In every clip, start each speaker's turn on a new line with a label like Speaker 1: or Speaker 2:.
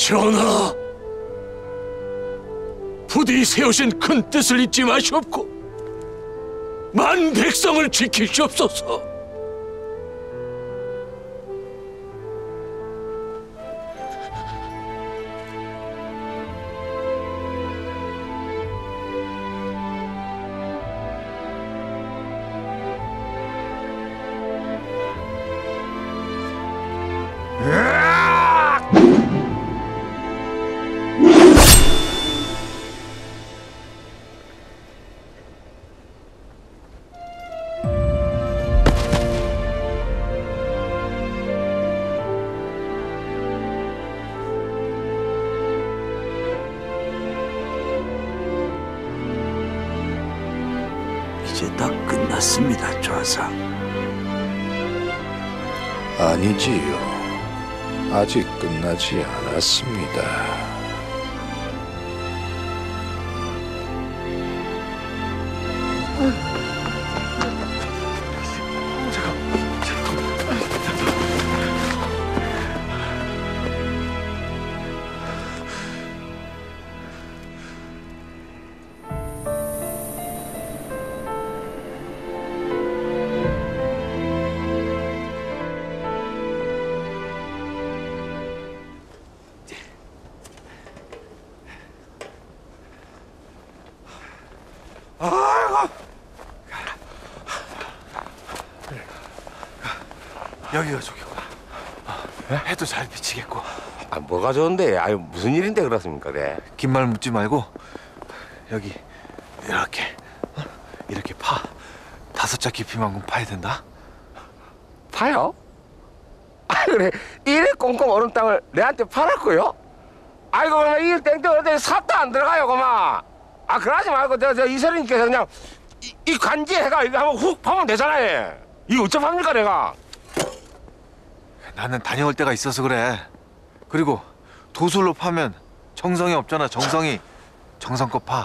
Speaker 1: 전하, 부디 세우신 큰 뜻을 잊지 마시옵고 만 백성을 지키시옵소서.
Speaker 2: 이제 다 끝났습니다, 좌상.
Speaker 3: 아니지요. 아직 끝나지 않았습니다.
Speaker 4: 여기가 좋겠구나. 해도 잘 비치겠고.
Speaker 5: 아, 뭐가 좋은데? 아유, 무슨 일인데 그렇습니까, 네?
Speaker 4: 긴 말 묻지 말고 여기 이렇게 이렇게 파 5자 깊이만큼 파야 된다.
Speaker 5: 파요? 아, 그래. 이래 꽁꽁 얼은 땅을 내한테 팔았고요? 아이고, 그러면 이 땡땡 어디 삽도 안 들어가요, 그만. 아, 그러지 말고 저 이설인께서 그냥 이 관지해가 이거 한번 훅 파면 되잖아요. 이거 어쩌합니까, 내가?
Speaker 4: 나는 다녀올 때가 있어서 그래. 그리고 도술로 파면 정성이 없잖아. 정성이. 정성껏 파.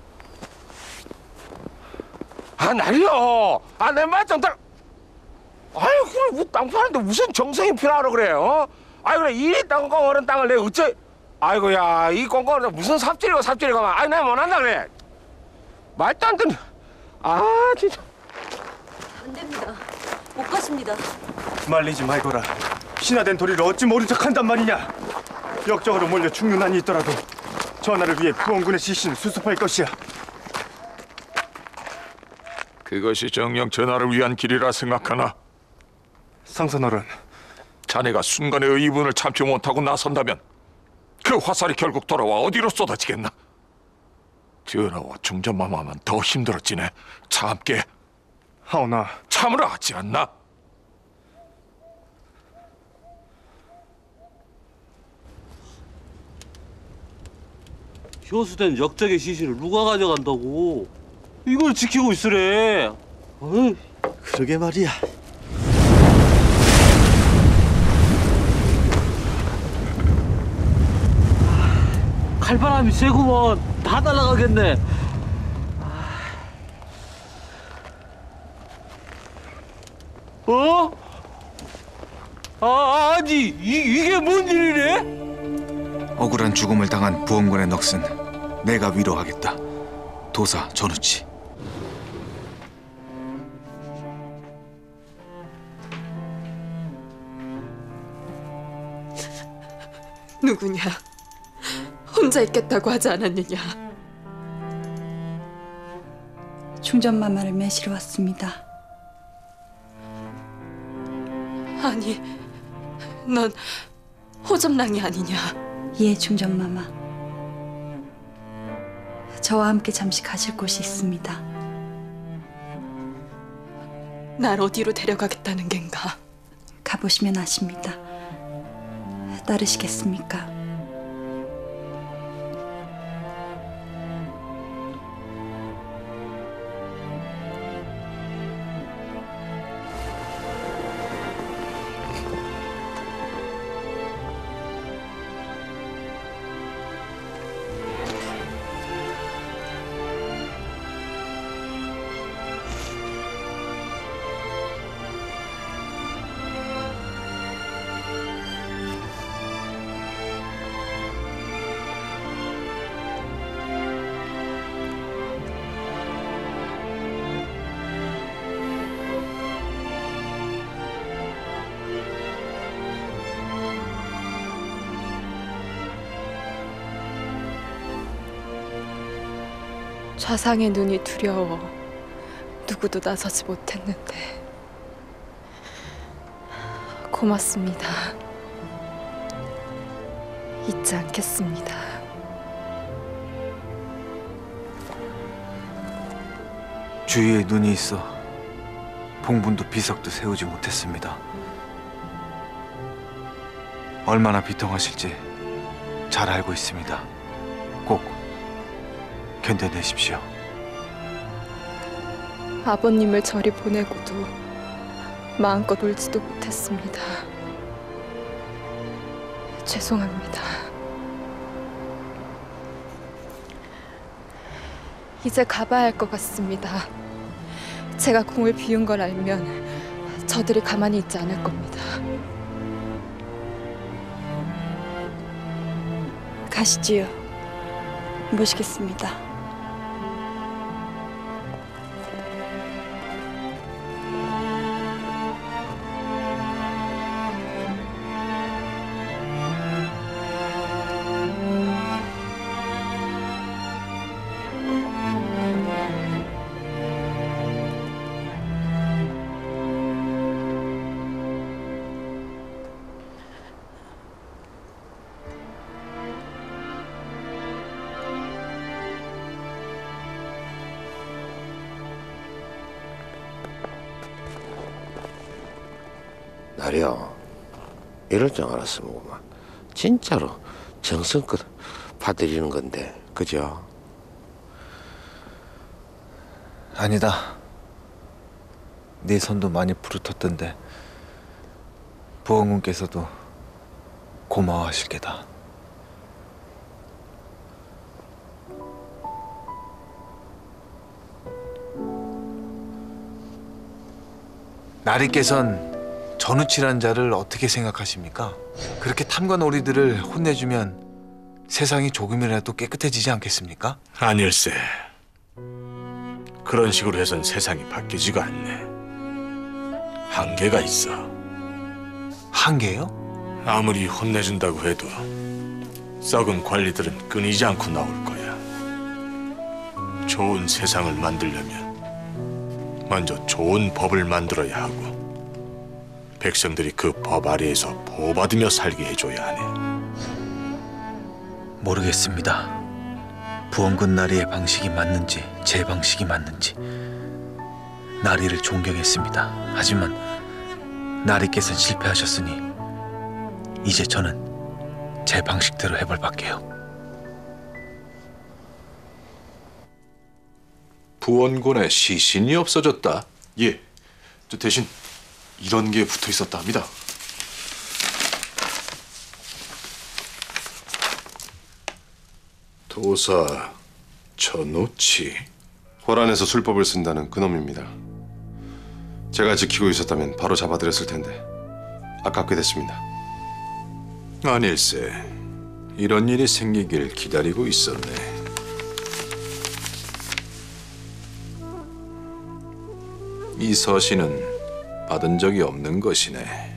Speaker 5: 아, 날려. 아, 내 말 좀 들어. 아유, 그래, 뭐 땅 파는데 무슨 정성이 필요하러 그래, 어? 아이, 그래, 이리 꽁꽁 얼은 땅을 내가 어째. 아이고야, 이 꽁꽁 얼은 무슨 삽질이고 만. 내가 못한다 그래. 말도 안 듣는. 아, 진짜.
Speaker 6: 안 됩니다. 못 가십니다.
Speaker 7: 말리지 말거라. 신화된 도리를 어찌 모른 척한단 말이냐. 역적으로 몰려 죽는 한이 있더라도 전하를 위해 부원군의 시신을 수습할 것이야.
Speaker 1: 그것이 정녕 전하를 위한 길이라 생각하나?
Speaker 7: 상선어른,
Speaker 1: 자네가 순간의 의문을 참지 못하고 나선다면 그 화살이 결국 돌아와 어디로 쏟아지겠나? 전하와 중전마마만 더 힘들어지네. 참게.
Speaker 7: 하오나,
Speaker 1: 참으라 하지 않나?
Speaker 8: 효수된 역적의 시신을 누가 가져간다고? 이걸 지키고 있으래. 어이.
Speaker 2: 그러게 말이야.
Speaker 8: 칼바람이 세구먼. 다 날아가겠네. 어? 아니 이게 뭔 일이래?
Speaker 4: 억울한 죽음을 당한 부원군의 넋은 내가 위로하겠다. 도사 전우치.
Speaker 9: 누구냐? 혼자 있겠다고 하지 않았느냐?
Speaker 10: 중전마마를 매시러 왔습니다.
Speaker 9: 아니, 넌 호접랑이 아니냐?
Speaker 10: 예, 중전마마. 저와 함께 잠시 가실 곳이 있습니다.
Speaker 9: 날 어디로 데려가겠다는 겐가?
Speaker 10: 가보시면 아십니다. 따르시겠습니까?
Speaker 9: 좌상의 눈이 두려워 누구도 나서지 못했는데 고맙습니다. 잊지 않겠습니다.
Speaker 4: 주위에 눈이 있어 봉분도 비석도 세우지 못했습니다. 얼마나 비통하실지 잘 알고 있습니다. 꼭 견뎌내십시오.
Speaker 9: 아버님을 저리 보내고도 마음껏 울지도 못했습니다. 죄송합니다. 이제 가봐야 할 것 같습니다. 제가 공을 비운 걸 알면 저들이 가만히 있지 않을 겁니다.
Speaker 10: 가시지요. 모시겠습니다.
Speaker 5: 나려 이럴 줄 알았으면 진짜로 정성껏 봐드리는 건데 그죠?
Speaker 4: 아니다. 네 손도 많이 부르텄던데 부원군께서도 고마워하실 게다. 나리께선 전우치란 자를 어떻게 생각하십니까? 그렇게 탐관오리들을 혼내주면 세상이 조금이라도 깨끗해지지 않겠습니까?
Speaker 1: 아닐세. 그런 식으로 해선 세상이 바뀌지가 않네. 한계가 있어.
Speaker 4: 한계요?
Speaker 1: 아무리 혼내준다고 해도 썩은 관리들은 끊이지 않고 나올 거야. 좋은 세상을 만들려면 먼저 좋은 법을 만들어야 하고 백성들이 그 법 아래에서 보호받으며 살게 해줘야 하네.
Speaker 4: 모르겠습니다. 부원군 나리의 방식이 맞는지 제 방식이 맞는지. 나리를 존경했습니다. 하지만 나리께서는 실패하셨으니 이제 저는 제 방식대로 해볼 밖에요.
Speaker 3: 부원군의 시신이 없어졌다.
Speaker 11: 예, 저 대신 이런 게 붙어 있었다 합니다.
Speaker 3: 도사 전우치.
Speaker 11: 호란에서 술법을 쓴다는 그놈입니다. 제가 지키고 있었다면 바로 잡아드렸을 텐데 아깝게 됐습니다.
Speaker 3: 아닐세. 이런 일이 생기길 기다리고 있었네. 이 서신은 받은 적이 없는 것이네.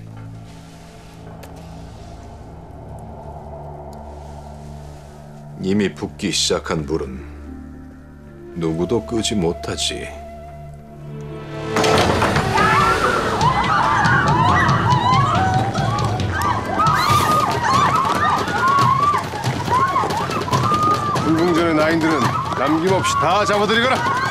Speaker 3: 이미 붓기 시작한 불은 누구도 끄지 못하지.
Speaker 11: 불궁전의 나인들은 남김없이 다 잡아들이거라.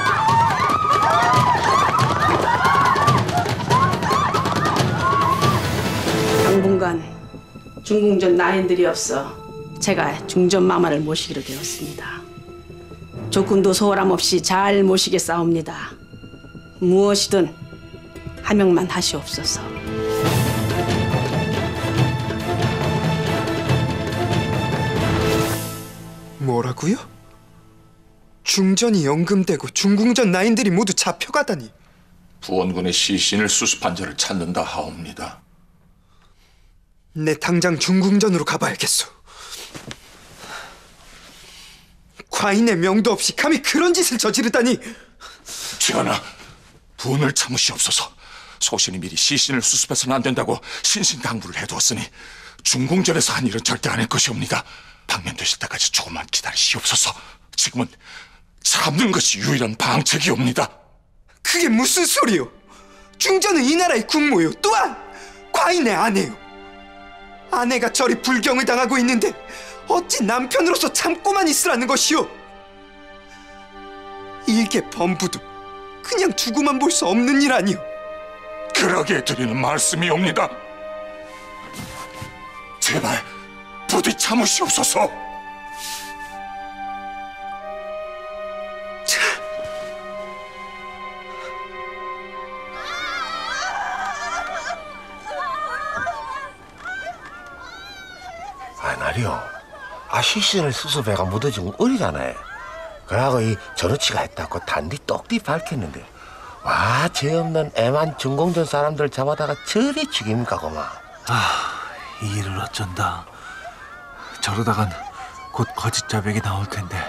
Speaker 12: 당분간 중궁전 나인들이 없어 제가 중전 마마를 모시기로 되었습니다. 조금도 소홀함 없이 잘 모시겠사옵니다. 무엇이든 하명만 하시옵소서.
Speaker 13: 뭐라고요? 중전이 연금되고 중궁전 나인들이 모두 잡혀가다니.
Speaker 1: 부원군의 시신을 수습한 자를 찾는다 하옵니다.
Speaker 13: 내 당장 중궁전으로 가봐야겠소. 과인의 명도 없이 감히 그런 짓을 저지르다니.
Speaker 1: 전하, 분을 참으시옵소서. 소신이 미리 시신을 수습해서는 안 된다고 신신당부를 해두었으니 중궁전에서 한 일은 절대 아닐 것이옵니다. 방면되실 때까지 조금만 기다리시옵소서. 지금은 참는 것이 유일한 방책이옵니다.
Speaker 13: 그게 무슨 소리요? 중전은 이 나라의 국모요. 또한 과인의 아내요. 아내가 저리 불경을 당하고 있는데 어찌 남편으로서 참고만 있으라는 것이오? 일개 범부도 그냥 두고만 볼 수 없는 일 아니오?
Speaker 1: 그러게 드리는 말씀이옵니다. 제발 부디 참으시옵소서.
Speaker 5: 아, 날이요. 시신을 수습해가 묻어지면 어리잖아요. 그러고 이 전우치가 했다고 단디 똑띠 밝혔는데, 와, 죄 없는 애만 중공전 사람들 잡아다가 저리 죽입니까, 고마.
Speaker 4: 이 일을 어쩐다. 저러다간 곧 거짓 자백이 나올 텐데.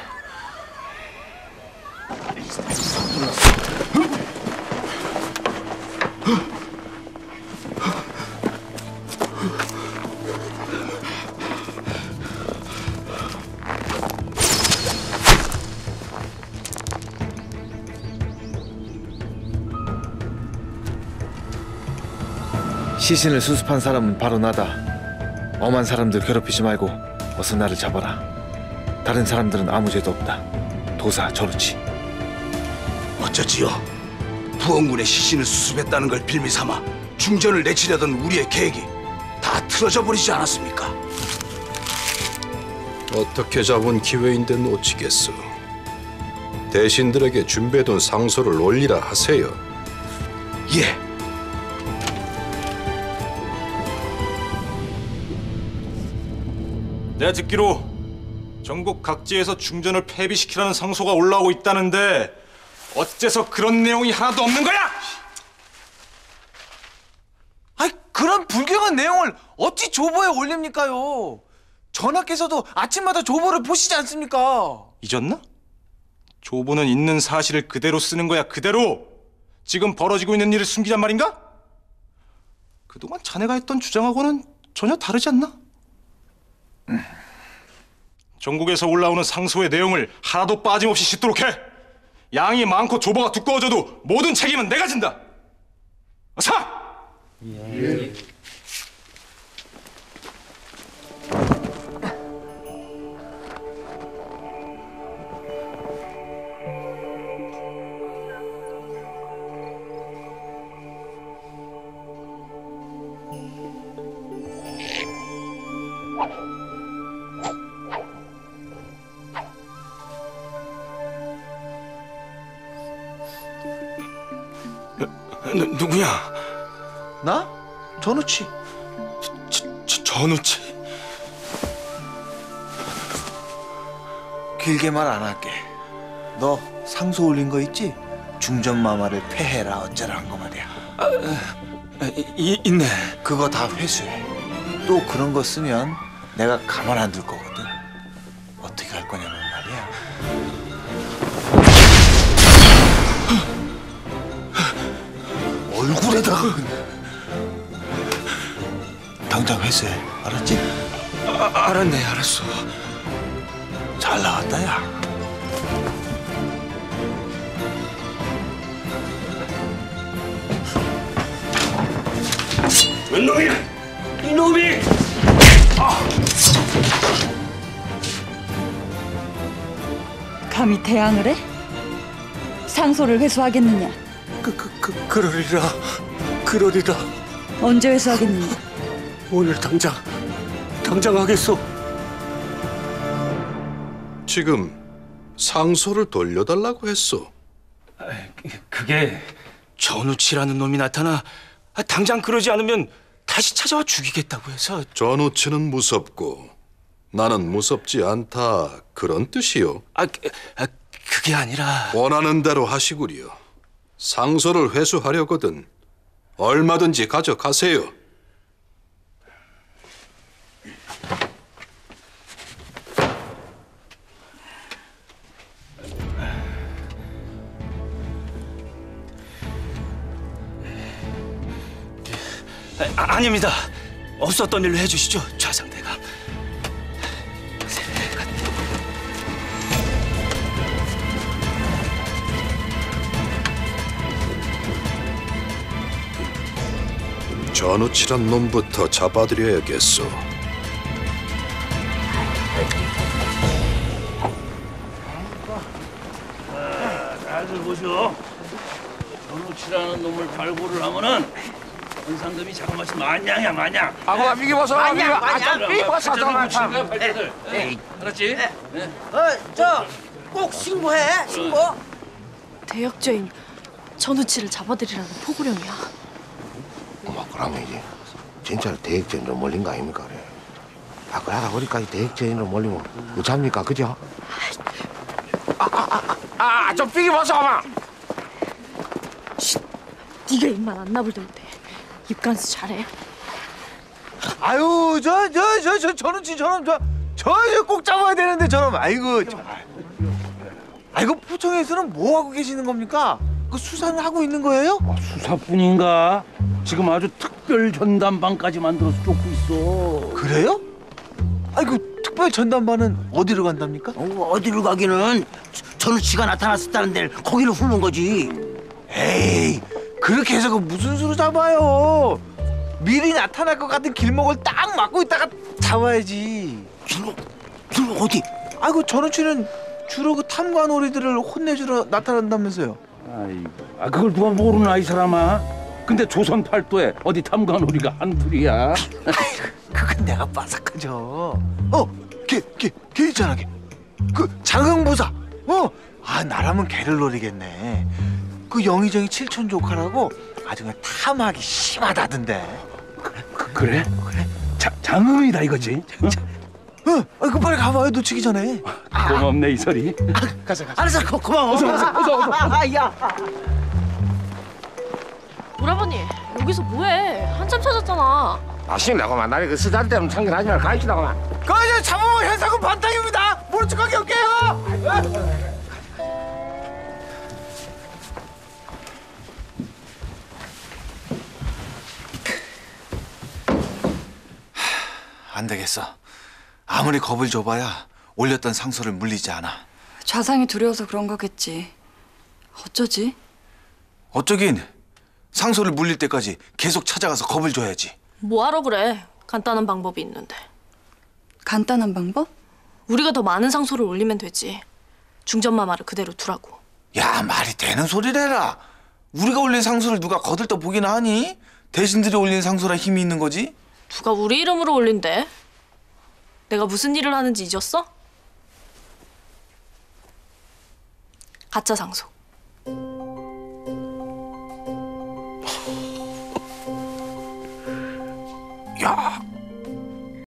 Speaker 4: 시신을 수습한 사람은 바로 나다. 엄한 사람들 괴롭히지 말고 어서 나를 잡아라. 다른 사람들은 아무 죄도 없다. 도사 전우치.
Speaker 2: 어쩌지요? 부원군의 시신을 수습했다는 걸 빌미삼아 중전을 내치려던 우리의 계획이 다 틀어져 버리지 않았습니까?
Speaker 3: 어떻게 잡은 기회인데 놓치겠어. 대신들에게 준비해둔 상소를 올리라 하세요.
Speaker 2: 예.
Speaker 14: 내가 듣기로 전국 각지에서 중전을 폐비시키라는 상소가 올라오고 있다는데 어째서 그런 내용이 하나도 없는 거야?
Speaker 4: 아이, 그런 불경한 내용을 어찌 조보에 올립니까요? 전하께서도 아침마다 조보를 보시지 않습니까?
Speaker 14: 잊었나? 조보는 있는 사실을 그대로 쓰는 거야, 그대로. 지금 벌어지고 있는 일을 숨기란 말인가? 그동안 자네가 했던 주장하고는 전혀 다르지 않나? 전국에서 올라오는 상소의 내용을 하나도 빠짐없이 싣도록 해. 양이 많고 조보가 두꺼워져도 모든 책임은 내가 진다. 어서! 예.
Speaker 5: 누구야?
Speaker 4: 나? 전우치.
Speaker 5: 전우치?
Speaker 4: 길게 말 안 할게. 너 상소 올린 거 있지? 중전마마를 폐해라 어쩌라 한 거 말이야.
Speaker 5: 있네.
Speaker 4: 그거 다 회수해. 또 그런 거 쓰면 내가 가만 안 둘 거거든. 어떻게 할 거냐면 말이야.
Speaker 5: 얼굴에다가
Speaker 4: 당장 회수해. 알았지?
Speaker 5: 알았네, 알았어.
Speaker 4: 잘 나왔다, 야.
Speaker 5: 웬 놈이야? 이놈이!
Speaker 10: 감히 대항을 해? 상소를 회수하겠느냐?
Speaker 5: 그러리라.
Speaker 10: 언제 회수하겠느냐?
Speaker 5: 오늘 당장 하겠소.
Speaker 3: 지금 상소를 돌려달라고 했소.
Speaker 5: 그게 전우치라는 놈이 나타나 당장 그러지 않으면 다시 찾아와 죽이겠다고 해서.
Speaker 3: 전우치는 무섭고 나는 무섭지 않다, 그런 뜻이요.
Speaker 5: 그게 아니라
Speaker 3: 원하는 대로 하시구려. 상소를 회수하려거든 얼마든지 가져가세요.
Speaker 5: 아닙니다. 없었던 일로 해주시죠, 좌상대감.
Speaker 3: 전우치란 놈부터 잡아들여야겠소.
Speaker 15: 다들 보시오. 전우치라는 놈을 발굴을 하면은 현상금이 자그마치 만냥이야 만냥.
Speaker 5: 아고가 비기 벗어.
Speaker 15: 만냥.
Speaker 5: 비기 벗어.
Speaker 15: 그렇지?
Speaker 16: 꼭 신고해. 신고.
Speaker 6: 대역죄인 전우치를 잡아들이라는 포고령이야.
Speaker 5: 그러면 이제 진짜로 대역죄인으로 몰린 거 아닙니까? 그래. 그러다 우리까지 대역죄인으로 몰리면 어쩝니까? 그죠? 좀 비기 벗어. 아마.
Speaker 6: 네가 입만 안 나불댈 때 입간수 잘해.
Speaker 4: 아유 저는 저는 꼭 잡아야 되는데 저놈. 아이고 포청에서는 뭐 하고 계시는 겁니까? 그 수사를 하고 있는 거예요?
Speaker 15: 수사뿐인가? 지금 아주 특별 전담반까지 만들어서 쫓고 있어.
Speaker 4: 그래요? 아이고 특별 전담반은 어디로 간답니까?
Speaker 16: 어디로 가기는 전우치가 나타났었다는 데를 거기로 훑는 거지.
Speaker 4: 에이 그렇게 해서 그 무슨 수로 잡아요? 미리 나타날 것 같은 길목을 딱 막고 있다가 잡아야지.
Speaker 16: 길목 어디?
Speaker 4: 아이고 전우치는 주로 그 탐관오리들을 혼내주러 나타난다면서요.
Speaker 15: 아이고, 그걸 누가 모르나 이 사람아? 근데 조선 팔도에 어디 탐관오리가 한둘이야?
Speaker 4: 그건 내가 빠삭하죠. 걔 있잖아 걔. 그 장흥부사. 나라면 걔를 노리겠네. 그 영의정이 칠촌 조카라고 아주 그냥 탐하기 심하다던데.
Speaker 15: 그래? 장음이다 이거지?
Speaker 4: 그 빨리 가봐요 놓치기 전에.
Speaker 15: 고맙네 이설이.
Speaker 4: 가자.
Speaker 16: 알았어 고마워.
Speaker 15: 어서.
Speaker 16: 야.
Speaker 6: 오라버니 여기서 뭐해? 한참 찾았잖아.
Speaker 5: 아쉽다고 만나니 그 쓰자리 때문에 참견하지 말고 가입시다고만.
Speaker 4: 그거 잡으면 현상금 반탕입니다. 모른 척하게 올게요. 안 되겠어. 아무리 겁을 줘봐야 올렸던 상소를 물리지 않아.
Speaker 10: 좌상이 두려워서 그런 거겠지. 어쩌지?
Speaker 4: 어쩌긴 상소를 물릴 때까지 계속 찾아가서 겁을 줘야지.
Speaker 6: 뭐하러 그래? 간단한 방법이 있는데.
Speaker 10: 간단한 방법?
Speaker 6: 우리가 더 많은 상소를 올리면 되지. 중전마마를 그대로 두라고.
Speaker 4: 야 말이 되는 소리를 해라. 우리가 올린 상소를 누가 거들떠 보기나 하니? 대신들이 올린 상소라 힘이 있는 거지.
Speaker 6: 누가 우리 이름으로 올린대? 내가 무슨 일을 하는지 잊었어? 가짜 상소.